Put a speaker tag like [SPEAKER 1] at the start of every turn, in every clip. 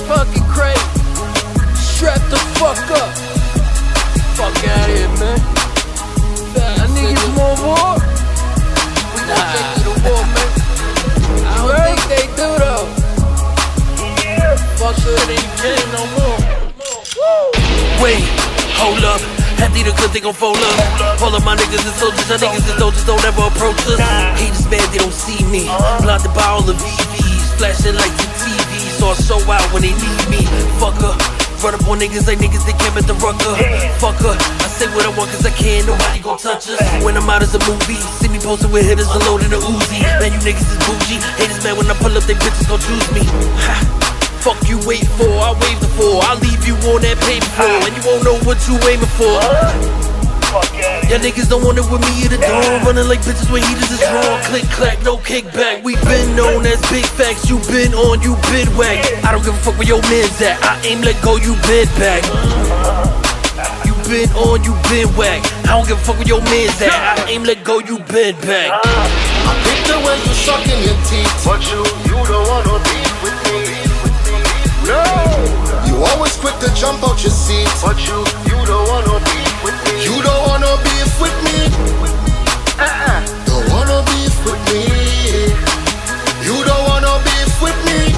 [SPEAKER 1] fucking crazy. Strap the fuck up. Fuck out here, man. That niggas want war? We gon' take to the war, man. I don't think they do though. Fuck it, ain't getting no more.
[SPEAKER 2] Wait, hold up. Hefty the cause they gon' fold up. All of my niggas is soldiers, our niggas is soldiers, don't ever approach us. Haters mad, they don't see me. Blinded by all the VVs, flashing like the TV. So I show out when they need me. Fucker, run up on niggas like niggas they came at the rucker. Fucker, I say what I want cause I can, nobody gon' touch us. When I'm out as a movie, see me posting with hitters unloading the Uzi. Man, you niggas is bougie. Haters mad when I pull up, they bitches gon' choose me. Fuck you wait for, I wave the four. I'll leave you on that paper floor, and you won't know what you aiming for. Y'all niggas don't want it with me at the dawn. Running like bitches when heaters is wrong. Click clack, no kickback. We been known as big facts. You been on, you been whack. I don't give a fuck where your man's at. I aim, let go, you been back. You been on, you been whack. I don't give a fuck where your man's at. I aim, let go, you been back.
[SPEAKER 3] I pick the way you sucking your teeth, but you don't wanna be with me. No, you always quick to jump out your seat, but you don't wanna beef with me. You don't wanna beef with me. Don't wanna beef with me. You don't wanna beef with me.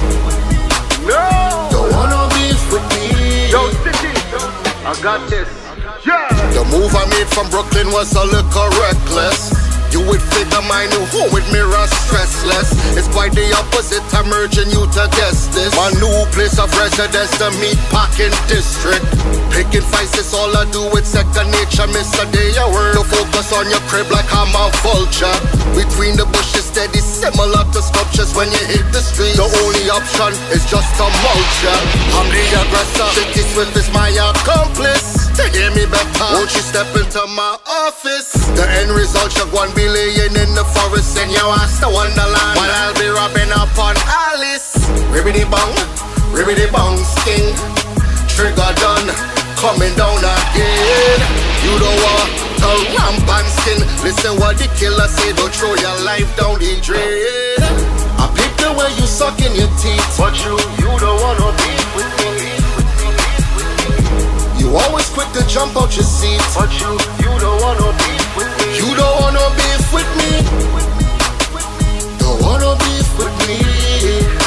[SPEAKER 3] No, don't wanna beef with me.
[SPEAKER 4] Yo, City, I got this. Yeah.
[SPEAKER 3] The move I made from Brooklyn was a little reckless. You would figure my new home with mirror stressless. It's quite the opposite, I'm urging you to guess this. My new place of residence, the meat packing district. Picking fights is all I do, it's second nature. Miss a day I work to focus on your crib like I'm a vulture. Between the bushes steady, similar to sculptures when you hit the streets. The only option is just to mulch ya. I'm the aggressor, Shitty Swift is my accomplice. They gave me better, won't you step into my office? The end result, you're going to be laying in the forest and your ass to Wonderland, while I'll be rubbing up on Alice. Ribbity bong, sting. Trigger done, coming down again. You don't want to ramp and skin. Listen what the killer say, don't throw your life down the drain. I pick the way you sucking your teeth,
[SPEAKER 4] But you don't wanna be with me.
[SPEAKER 3] you always quick to jump out your seat,
[SPEAKER 4] But you don't wanna be with me.
[SPEAKER 3] you don't wanna beef with me. Don't wanna beef with me.